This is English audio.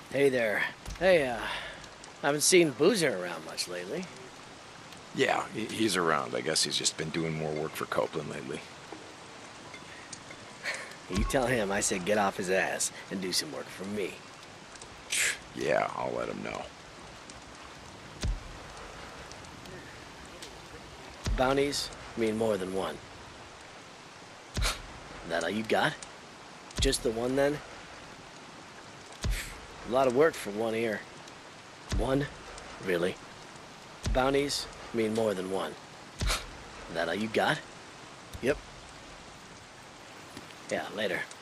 Hey there. Hey, haven't seen Boozer around much lately. Yeah, he's around. I guess he's just been doing more work for Copeland lately. You tell him I said get off his ass and do some work for me. Yeah, I'll let him know. Bounties mean more than one. That all you got? Just the one then? A lot of work for one ear. One? Really? Bounties mean more than one. That all you got? Yep. Yeah, later.